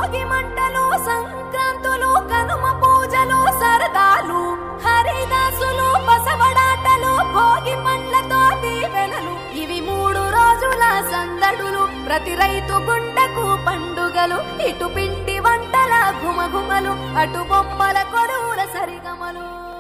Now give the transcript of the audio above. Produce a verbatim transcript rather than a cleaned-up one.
భోగి మంటలు సంక్రాంతులు కనుమ పూజలు సరదాలు హరిదాసులు బసవడాటలు భోగి పండ్లతో దీవెనలు ఇవి మూడు రోజుల సందడులు ప్రతి రైతు గుండెకు పండుగలు ఇటు పిండి వంటల ఘుమఘుమలు అటు బొమ్మల కొలువుల సరిగమలు